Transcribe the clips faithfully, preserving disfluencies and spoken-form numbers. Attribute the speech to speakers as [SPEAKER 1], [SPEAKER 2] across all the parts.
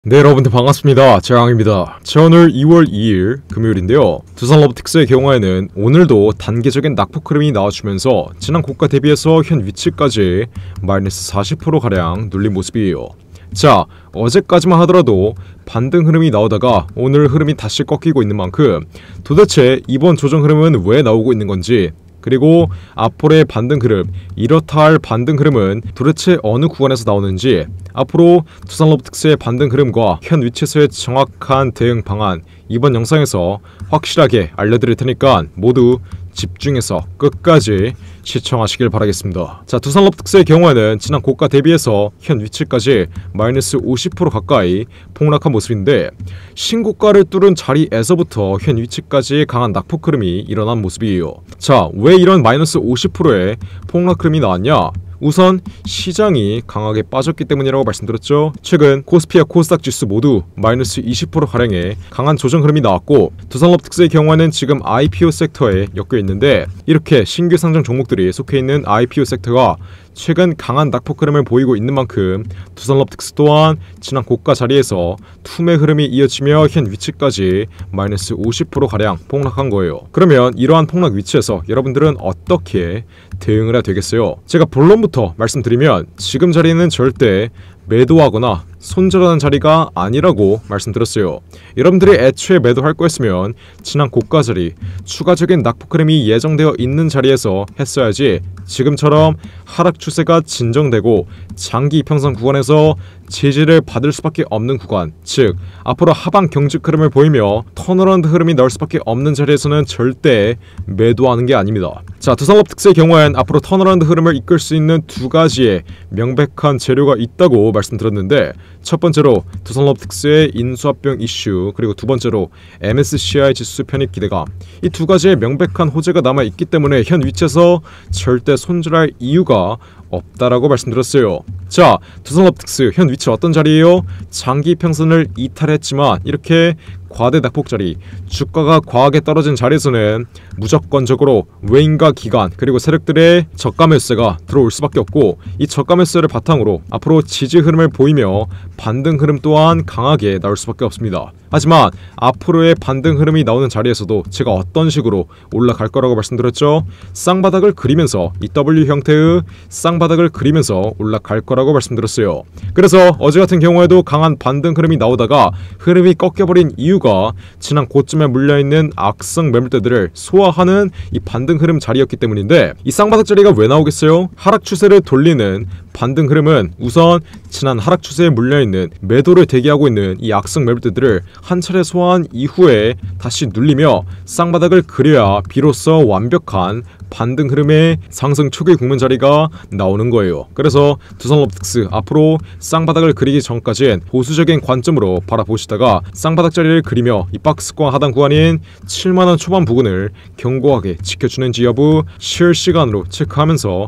[SPEAKER 1] 네, 여러분들 반갑습니다. 재앙입니다. 자, 오늘 이월 이일 금요일인데요. 두산로보틱스의 경우에는 오늘도 단기적인 낙폭 흐름이 나와주면서 지난 고가 대비해서 현 위치까지 마이너스 사십 퍼센트가량 눌린 모습이에요. 자, 어제까지만 하더라도 반등 흐름이 나오다가 오늘 흐름이 다시 꺾이고 있는 만큼 도대체 이번 조정 흐름은 왜 나오고 있는 건지, 그리고 앞으로의 반등 흐름, 이렇다 할 반등 흐름은 도대체 어느 구간에서 나오는지, 앞으로 두산로보틱스의 반등 흐름과 현 위치에서의 정확한 대응 방안, 이번 영상에서 확실하게 알려드릴 테니까 모두 집중해서 끝까지 시청하시길 바라겠습니다. 자, 두산로보틱스의 경우에는 지난 고가 대비해서 현 위치까지 마이너스 오십 퍼센트 가까이 폭락한 모습인데, 신고가를 뚫은 자리에서부터 현 위치까지 강한 낙폭 흐름이 일어난 모습이에요. 자, 왜 이런 마이너스 오십 퍼센트의 폭락 흐름이 나왔냐? 우선 시장이 강하게 빠졌기 때문이라고 말씀드렸죠. 최근 코스피와 코스닥 지수 모두 마이너스 이십 퍼센트가량의 강한 조정 흐름이 나왔고, 두산로보틱스의 경우에는 지금 아이피오 섹터에 엮여 있는데, 이렇게 신규 상장 종목들이 속해 있는 아이피오 섹터가 최근 강한 낙폭 흐름을 보이고 있는 만큼 두산로보틱스 또한 지난 고가 자리에서 투매 흐름이 이어지며 현 위치까지 마이너스 오십 퍼센트가량 폭락한 거예요. 그러면 이러한 폭락 위치에서 여러분들은 어떻게 대응을 해야 되겠어요? 제가 본론부터 말씀드리면 지금 자리는 절대 매도하거나 손절하는 자리가 아니라고 말씀드렸어요. 여러분들이 애초에 매도할 거였으면 지난 고가 자리, 추가적인 낙폭 흐름이 예정되어 있는 자리에서 했어야지, 지금처럼 하락 추세가 진정되고 장기 이평선 구간에서 제지를 받을 수밖에 없는 구간, 즉 앞으로 하방 경직 흐름을 보이며 턴어라운드 흐름이 나올 수밖에 없는 자리에서는 절대 매도하는 게 아닙니다. 자, 두산로보틱스의 경우엔 앞으로 턴어라운드 흐름을 이끌 수 있는 두 가지의 명백한 재료가 있다고 말씀드렸는데, 첫 번째로 두산로보틱스의 인수합병 이슈, 그리고 두 번째로 엠에스시아이 지수 편입 기대감, 이 두 가지의 명백한 호재가 남아있기 때문에 현 위치에서 절대 손절할 이유가 없다라고 말씀드렸어요. 자, 두산로보틱스 현 위치 어떤 자리예요? 장기 평선을 이탈했지만 이렇게 과대 낙폭 자리, 주가가 과하게 떨어진 자리에서는 무조건적으로 외인과 기관 그리고 세력들의 저가 매수세가 들어올 수밖에 없고, 이 저가 매수세를 바탕으로 앞으로 지지 흐름을 보이며 반등 흐름 또한 강하게 나올 수밖에 없습니다. 하지만 앞으로의 반등 흐름이 나오는 자리에서도 제가 어떤 식으로 올라갈 거라고 말씀드렸죠? 쌍바닥을 그리면서 이 더블유 형태의 쌍바닥을 그리면서 올라갈 거라고 말씀드렸어요. 그래서 어제 같은 경우에도 강한 반등 흐름이 나오다가 흐름이 꺾여버린 이유가 지난 고점에 물려있는 악성 매물대들을 소화하는 이 반등 흐름 자리였기 때문인데, 이 쌍바닥 자리가 왜 나오겠어요? 하락 추세를 돌리는 반등 흐름은 우선 지난 하락 추세에 물려있는 매도를 대기하고 있는 이 악성 매물대들을 한 차례 소화한 이후에 다시 눌리며 쌍바닥을 그려야 비로소 완벽한 반등 흐름의 상승 초기 국면 자리가 나오는 거예요. 그래서 두산로보틱스 앞으로 쌍바닥을 그리기 전까지는 보수적인 관점으로 바라보시다가 쌍바닥 자리를 그리며 이 박스권 하단 구간인 칠만원 초반 부근을 견고하게 지켜주는지 여부 실시간으로 체크하면서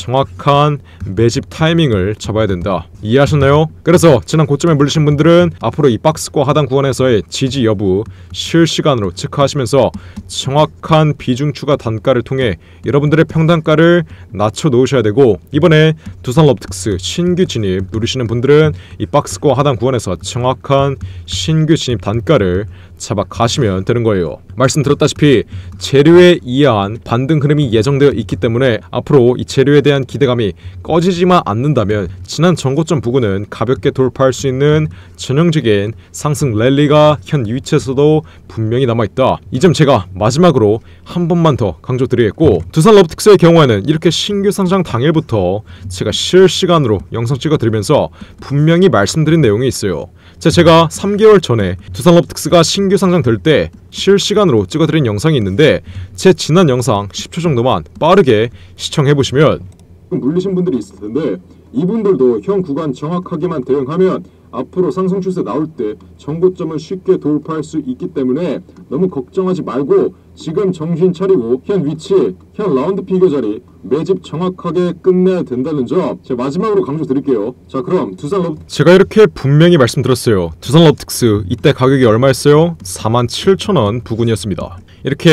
[SPEAKER 1] 정확한 매집 타이밍을 잡아야 된다. 이해하셨나요? 그래서 지난 고점에 물리신 분들은 앞으로 이 박스권 하단 구간에서의 지지 여부 실시간으로 체크하시면서 정확한 비중 추가 단가를 통해 여러분들의 평단가를 낮춰 놓으셔야 되고, 이번에 두산로보틱스 신규 진입 누리시는 분들은 이 박스권 하단 구간에서 정확한 신규 진입 단가를 잡아 가시면 되는 거예요. 말씀드렸다시피 재료에 의한 반등 흐름이 예정되어 있기 때문에 앞으로 이 재료에 대한 기대감이 꺼지지만 않는다면 지난 전고점 부근은 가볍게 돌파할 수 있는 전형적인 상승 랠리가 현 위치에서도 분명히 남아있다. 이 점 제가 마지막으로 한 번만 더 강조드리겠고, 두산로보틱스의 경우에는 이렇게 신규 상장 당일부터 제가 실시간으로 영상 찍어드리면서 분명히 말씀드린 내용이 있어요. 자, 제가 삼 개월 전에 두산로보틱스가 신규 상장될 때 실시간으로 찍어드린 영상이 있는데, 제 지난 영상 십 초 정도만 빠르게 시청해보시면
[SPEAKER 2] 물리신 분들이 있을 텐데, 이분들도 현 구간 정확하게만 대응하면 앞으로 상승 추세 나올 때 정고점을 쉽게 돌파할 수 있기 때문에 너무 걱정하지 말고 지금 정신 차리고 현 위치, 현 라운드 피겨 자리 매집 정확하게 끝내야 된다는 점 제가 마지막으로 강조드릴게요. 자, 그럼 두산로보틱스,
[SPEAKER 1] 제가 이렇게 분명히 말씀드렸어요. 두산로보틱스 이때 가격이 얼마였어요? 사만 칠천원 부근이었습니다. 이렇게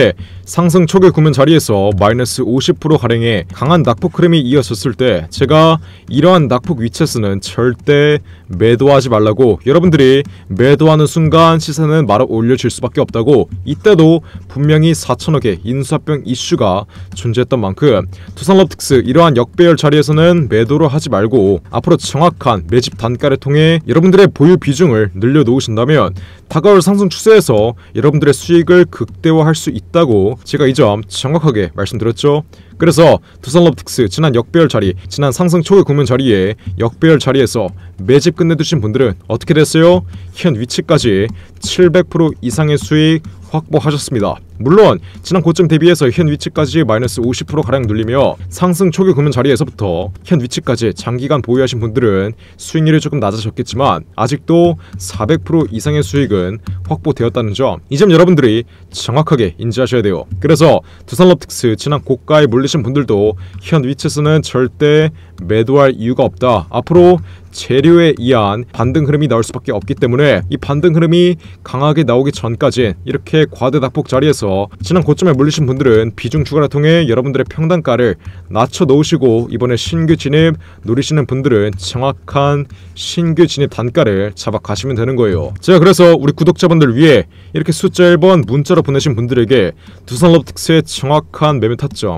[SPEAKER 1] 상승 초기 구면 자리에서 마이너스 오십 퍼센트 가량의 강한 낙폭 흐름이 이어졌을 때 제가 이러한 낙폭 위치에서는 절대 매도하지 말라고, 여러분들이 매도하는 순간 시세는 말아 올려질 수밖에 없다고, 이때도 분명히 사천억의 인수합병 이슈가 존재했던 만큼 두산로보틱스 이러한 역배열 자리에서는 매도를 하지 말고 앞으로 정확한 매집 단가를 통해 여러분들의 보유 비중을 늘려놓으신다면 다가올 상승 추세에서 여러분들의 수익을 극대화할 수 있다고 제가 이 점 정확하게 말씀드렸죠. 그래서 두산로보틱스 지난 역배열 자리, 지난 상승 초기 국면 자리에 역배열 자리에서 매집 끝내두신 분들은 어떻게 됐어요? 현 위치까지 칠백 퍼센트 이상의 수익 확보하셨습니다. 물론 지난 고점 대비해서 현 위치까지 마이너스 오십 퍼센트 가량 눌리며 상승 초기 구면 자리에서부터 현 위치까지 장기간 보유하신 분들은 수익률이 조금 낮아졌겠지만 아직도 사백 퍼센트 이상의 수익은 확보되었다는 점, 이 점 여러분들이 정확하게 인지하셔야 돼요. 그래서 두산로보틱스 지난 고가에 몰리신 분들도 현 위치에서는 절대 매도할 이유가 없다. 앞으로 재료에 의한 반등 흐름이 나올 수밖에 없기 때문에 이 반등 흐름이 강하게 나오기 전까지 이렇게 과대낙폭 자리에서 지난 고점에 몰리신 분들은 비중 추가를 통해 여러분들의 평단가를 낮춰 놓으시고 이번에 신규 진입 노리시는 분들은 정확한 신규 진입 단가를 잡아 가시면 되는 거예요. 제가 그래서 우리 구독자분들 위해 이렇게 숫자 일 번 문자로 보내신 분들에게 두산로보틱스의 정확한 매매 타점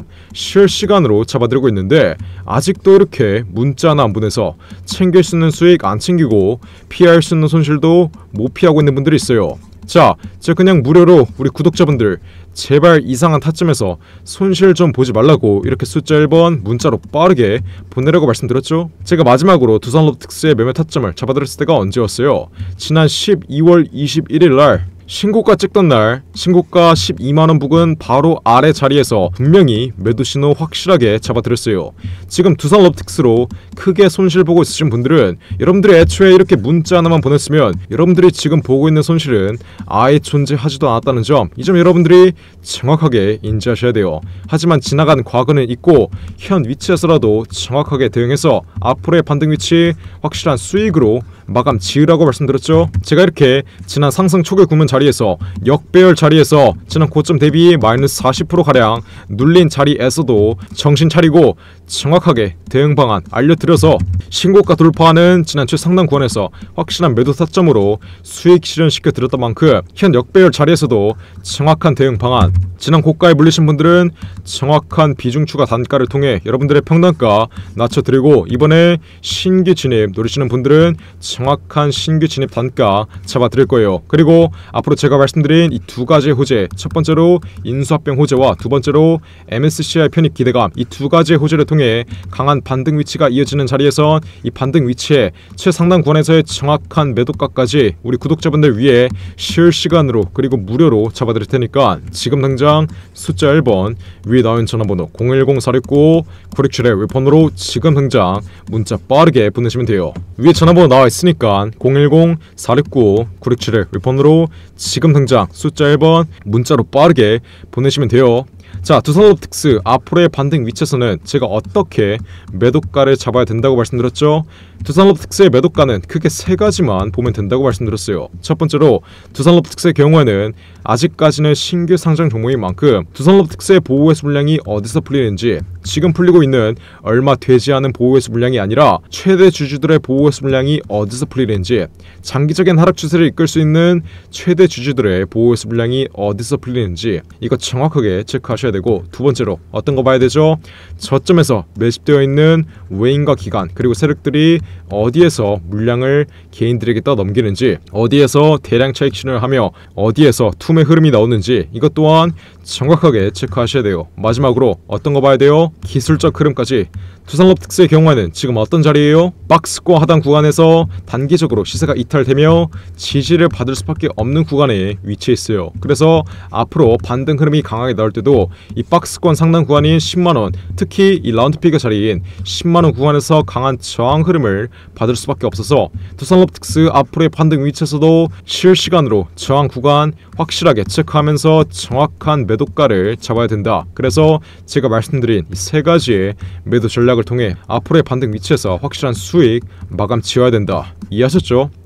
[SPEAKER 1] 실시간으로 잡아드리고 있는데 아직도 이렇게 문자 하나 안 보내서 챙길 수 있는 수익 안 챙기고 피할 수 있는 손실도 못 피하고 있는 분들이 있어요. 자, 제가 그냥 무료로 우리 구독자분들 제발 이상한 타점에서 손실 좀 보지 말라고 이렇게 숫자 일 번 문자로 빠르게 보내라고 말씀드렸죠. 제가 마지막으로 두산로보틱스의 매매 타점을 잡아드렸을 때가 언제였어요? 지난 십이월 이십일일 날 신고가 찍던 날, 신고가 십이만원 부근 바로 아래 자리에서 분명히 매도 신호 확실하게 잡아드렸어요. 지금 두산로보틱스로 크게 손실 보고 있으신 분들은 여러분들이 애초에 이렇게 문자 하나만 보냈으면 여러분들이 지금 보고 있는 손실은 아예 존재하지도 않았다는 점, 이 점 여러분들이 정확하게 인지하셔야 돼요. 하지만 지나간 과거는 있고 현 위치에서라도 정확하게 대응해서 앞으로의 반등 위치 확실한 수익으로 마감 지으라고 말씀드렸죠. 제가 이렇게 지난 상승 초기 구면 자리에서 역배열 자리에서 지난 고점 대비 마이너스 사십 퍼센트 가량 눌린 자리에서도 정신 차리고 정확하게 대응 방안 알려드려서 신고가 돌파하는 지난 최상단 구간에서 확실한 매도 타점으로 수익 실현시켜 드렸던 만큼 현 역배열 자리에서도 정확한 대응 방안, 지난 고가에 물리신 분들은 정확한 비중 추가 단가를 통해 여러분들의 평단가 낮춰드리고 이번에 신규 진입 노리시는 분들은 정확한 신규 진입 단가 잡아드릴 거예요. 그리고 앞으로 제가 말씀드린 이 두 가지의 호재, 첫 번째로 인수합병 호재와 두 번째로 엠에스시아이 편입 기대감, 이 두 가지의 호재를 통해 강한 반등 위치가 이어지는 자리에선 이 반등 위치에 최상단 구간에서의 정확한 매도가까지 우리 구독자분들 위해 실시간으로 그리고 무료로 잡아드릴 테니까 지금 당장 숫자 일 번 위에 나온 전화번호 공일공 사육구 구육칠의 웹폰으로 지금 당장 문자 빠르게 보내시면 돼요. 위에 전화번호 나와 있으니까 공일공 사육구 구육칠의 웹폰으로 지금 당장 숫자 일 번 문자로 빠르게 보내시면 돼요. 자, 두산로보틱스 앞으로의 반등 위치에서는 제가 어떻게 매도가를 잡아야 된다고 말씀드렸죠? 두산로보틱스의 매도가는 크게 세 가지만 보면 된다고 말씀드렸어요. 첫 번째로 두산로보틱스의 경우에는 아직까지는 신규 상장 종목인 만큼 두산로보틱스의 보호회수 물량이 어디서 풀리는지, 지금 풀리고 있는 얼마 되지 않은 보호회수 물량이 아니라 최대 주주들의 보호회수 물량이 어디서 풀리는지, 장기적인 하락 추세를 이끌 수 있는 최대 주주들의 보호회수 물량이 어디서 풀리는지 이거 정확하게 체크하셔야 되고, 두 번째로 어떤 거 봐야 되죠? 저점에서 매집되어 있는 외인과 기관 그리고 세력들이 어디에서 물량을 개인들에게 떠넘기는지, 어디에서 대량 차익 실현을 하며 어디에서 투매 흐름이 나오는지 이것 또한 정확하게 체크하셔야 돼요. 마지막으로 어떤 거 봐야 돼요? 기술적 흐름까지. 두산로보틱스의 경우에는 지금 어떤 자리예요? 박스권 하단 구간에서 단기적으로 시세가 이탈되며 지지를 받을 수밖에 없는 구간에 위치해 있어요. 그래서 앞으로 반등 흐름이 강하게 나올 때도 이 박스권 상단 구간인 십만원, 특히 이 라운드 피겨 자리인 십만원 구간에서 강한 저항 흐름을 받을 수밖에 없어서 두산로보틱스 앞으로의 반등 위치에서도 실시간으로 저항 구간 확실하게 체크하면서 정확한 매도가를 잡아야 된다. 그래서 제가 말씀드린 이 세 가지의 매도 전략을 통해 앞으로의 반등 위치에서 확실한 수익 마감 지어야 된다. 이해하셨죠?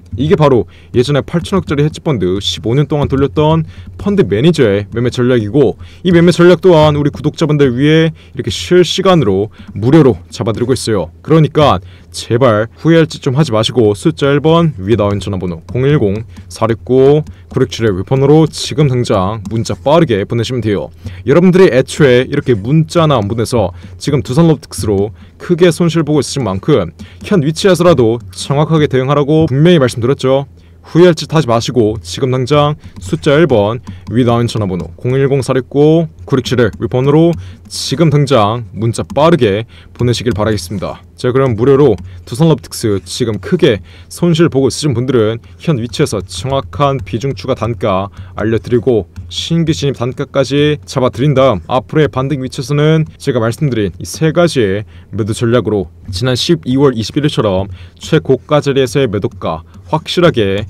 [SPEAKER 1] 이게 바로 예전에 팔천억짜리 헤지펀드 십오 년 동안 돌렸던 펀드 매니저의 매매 전략이고, 이 매매 전략 또한 우리 구독자분들 위해 이렇게 실시간으로 무료로 잡아드리고 있어요. 그러니까 제발 후회할 짓 좀 하지 마시고 숫자 일 번 위에 나온 전화번호 공일공 사육구 구육칠일 웹폰으로 지금 당장 문자 빠르게 보내시면 돼요. 여러분들이 애초에 이렇게 문자나 안 보내서 지금 두산로보틱스로 크게 손실보고 있으신 만큼 현 위치에서라도 정확하게 대응하라고 분명히 말씀드렸죠. 후회할 짓 하지 마시고 지금 당장 숫자 일 번 위 나온 전화번호 공일공 사육구 구육칠일 웹폰으로 지금 당장 문자 빠르게 보내시길 바라겠습니다. 자, 그럼 무료로 두산로보틱스 지금 크게 손실 보고 있으신 분들은 현 위치에서 정확한 비중 추가 단가 알려드리고 신규 진입 단가까지 잡아드린 다음 앞으로의 반등 위치에서는 제가 말씀드린 이 세 가지의 매도 전략으로 지난 십이월 이십일일처럼 최고가 자리에서의 매도가 확실하게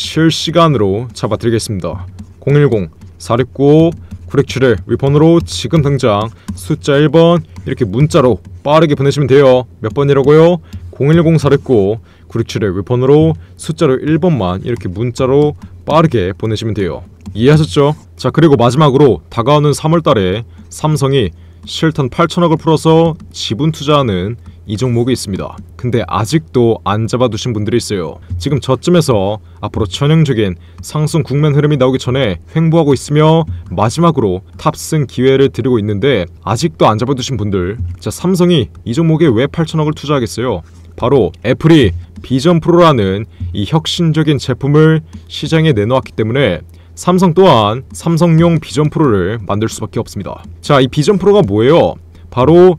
[SPEAKER 1] 실시간으로 잡아드리겠습니다. 공일공 사육구 구육칠일 웹폰으로 지금 당장 숫자 일 번 이렇게 문자로 빠르게 보내시면 돼요. 몇 번이라고요? 공일공 사육구 구육칠일 웹폰으로 숫자로 일 번만 이렇게 문자로 빠르게 보내시면 돼요. 이해하셨죠? 자, 그리고 마지막으로 다가오는 삼월달에 삼성이 실탄 팔천억을 풀어서 지분 투자하는 이 종목이 있습니다. 근데 아직도 안 잡아두신 분들이 있어요. 지금 저쯤에서 앞으로 전형적인 상승 국면 흐름이 나오기 전에 횡보하고 있으며 마지막으로 탑승 기회를 드리고 있는데 아직도 안 잡아두신 분들, 자, 삼성이 이 종목에 왜 팔천억을 투자하겠어요? 바로 애플이 비전 프로라는 이 혁신적인 제품을 시장에 내놓았기 때문에 삼성 또한 삼성용 비전 프로를 만들 수밖에 없습니다. 자, 이 비전 프로가 뭐예요? 바로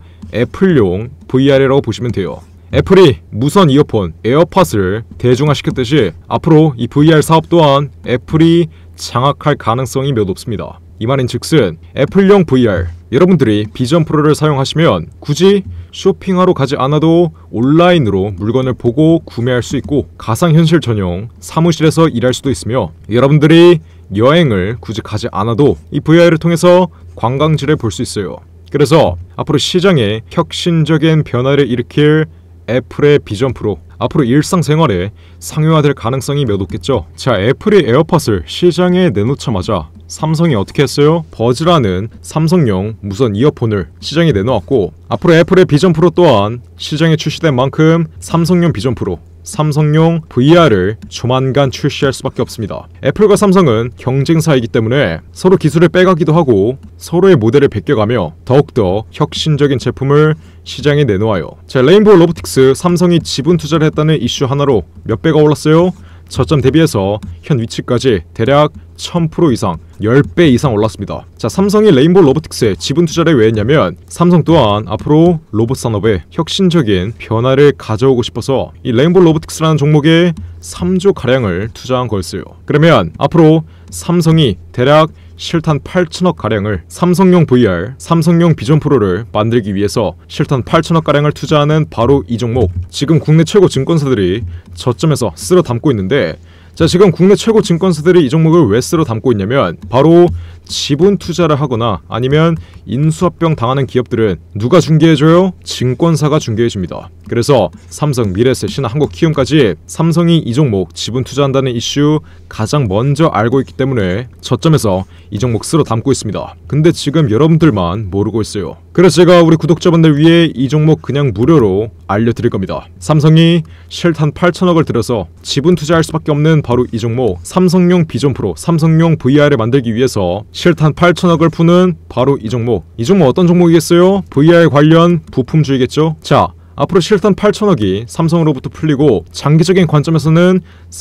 [SPEAKER 1] 애플용 브이알이라고 보시면 돼요. 애플이 무선 이어폰 에어팟을 대중화시켰듯이 앞으로 이 브이알 사업 또한 애플이 장악할 가능성이 몇 없습니다. 이 말인즉슨 애플용 브이알, 여러분들이 비전 프로를 사용하시면 굳이 쇼핑하러 가지 않아도 온라인으로 물건을 보고 구매할 수 있고 가상현실 전용 사무실에서 일할 수도 있으며 여러분들이 여행을 굳이 가지 않아도 이 브이알을 통해서 관광지를 볼 수 있어요. 그래서 앞으로 시장에 혁신적인 변화를 일으킬 애플의 비전 프로, 앞으로 일상생활에 상용화될 가능성이 몇 없겠죠. 자, 애플이 에어팟을 시장에 내놓자마자 삼성이 어떻게 했어요? 버즈라는 삼성용 무선 이어폰을 시장에 내놓았고, 앞으로 애플의 비전 프로 또한 시장에 출시된 만큼 삼성용 비전 프로, 삼성용 브이알을 조만간 출시할 수밖에 없습니다. 애플과 삼성은 경쟁사이기 때문에 서로 기술을 빼가기도 하고 서로의 모델을 베껴가며 더욱더 혁신적인 제품을 시장에 내놓아요. 자, 레인보우 로보틱스 삼성이 지분 투자를 했다는 이슈 하나로 몇 배가 올랐어요? 저점 대비해서 현 위치까지 대략 천 퍼센트 이상, 십 배 이상 올랐습니다. 자, 삼성이 레인보우 로보틱스에 지분 투자를 왜 했냐면 삼성 또한 앞으로 로봇 산업에 혁신적인 변화를 가져오고 싶어서 이 레인보우 로보틱스라는 종목에 삼조 가량을 투자한 거였어요. 그러면 앞으로 삼성이 대략 실탄 팔천억 가량을 삼성용 브이알, 삼성용 비전 프로를 만들기 위해서 실탄 팔천억 가량을 투자하는 바로 이 종목, 지금 국내 최고 증권사들이 저점에서 쓸어 담고 있는데, 자, 지금 국내 최고 증권사들이 이 종목을 왜 쓸어 담고 있냐면 바로 지분 투자를 하거나 아니면 인수합병 당하는 기업들은 누가 중개해줘요? 증권사가 중개해줍니다. 그래서 삼성, 미래에셋, 신한, 한국키움까지 삼성이 이 종목 지분 투자한다는 이슈 가장 먼저 알고 있기 때문에 저점에서 이 종목 쓸어 담고 있습니다. 근데 지금 여러분들만 모르고 있어요. 그래서 제가 우리 구독자분들 위해 이 종목 그냥 무료로 알려드릴 겁니다. 삼성이 실탄 팔천억을 들여서 지분 투자할 수밖에 없는 바로 이 종목, 삼성용 비전 프로, 삼성용 브이알을 만들기 위해서 실탄 팔천억을 푸는 바로 이 종목. 이 종목 어떤 종목이겠어요? 브이알 관련 부품주이겠죠? 자, 앞으로 실탄 팔천억이 삼성으로부터 풀리고 장기적인 관점에서는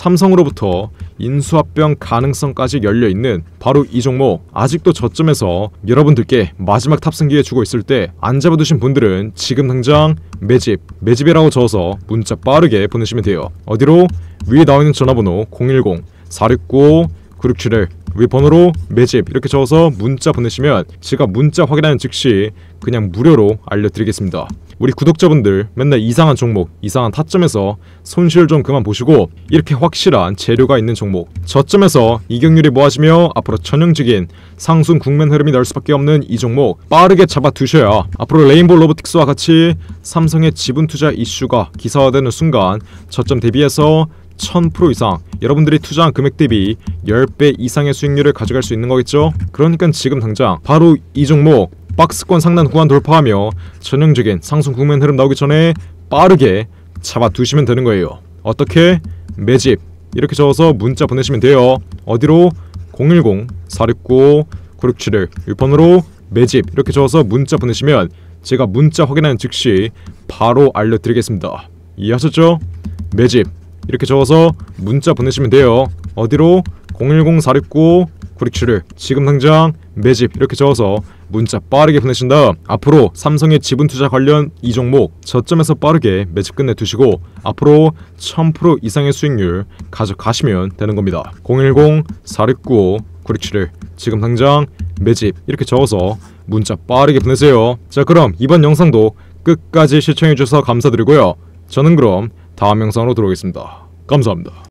[SPEAKER 1] 삼성으로부터 인수합병 가능성까지 열려있는 바로 이 종목, 아직도 저점에서 여러분들께 마지막 탑승기회 주고 있을 때 안 잡아두신 분들은 지금 당장 매집, 매집이라고 적어서 문자 빠르게 보내시면 돼요. 어디로? 위에 나와있는 전화번호 공일공 사육구 구육칠일 위 번호로 매집 이렇게 적어서 문자 보내시면 제가 문자 확인하는 즉시 그냥 무료로 알려드리겠습니다. 우리 구독자분들 맨날 이상한 종목, 이상한 타점에서 손실 좀 그만 보시고 이렇게 확실한 재료가 있는 종목, 저점에서 이격률이 모아지며 앞으로 전형적인 상승 국면 흐름이 나올 수밖에 없는 이 종목 빠르게 잡아 두셔야 앞으로 레인보우 로보틱스와 같이 삼성의 지분 투자 이슈가 기사화되는 순간 저점 대비해서 천 퍼센트 이상, 여러분들이 투자한 금액 대비 십 배 이상의 수익률을 가져갈 수 있는 거겠죠? 그러니까 지금 당장 바로 이 종목 박스권 상단 구간 돌파하며 전형적인 상승 국면 흐름 나오기 전에 빠르게 잡아두시면 되는 거예요. 어떻게? 매집 이렇게 적어서 문자 보내시면 돼요. 어디로? 공일공 사육구 구육칠일 육 번으로 매집 이렇게 적어서 문자 보내시면 제가 문자 확인하는 즉시 바로 알려드리겠습니다. 이해하셨죠? 매집 이렇게 적어서 문자 보내시면 돼요. 어디로? 공일공 사육구 구육칠일 지금 당장 매집 이렇게 적어서 문자 빠르게 보내신 다음 앞으로 삼성의 지분투자 관련 이 종목 저점에서 빠르게 매집 끝내두시고 앞으로 천 퍼센트 이상의 수익률 가져가시면 되는 겁니다. 공일공 사육구 구육칠일 지금 당장 매집 이렇게 적어서 문자 빠르게 보내세요. 자, 그럼 이번 영상도 끝까지 시청해주셔서 감사드리고요. 저는 그럼 다음 영상으로 돌아오겠습니다. 감사합니다.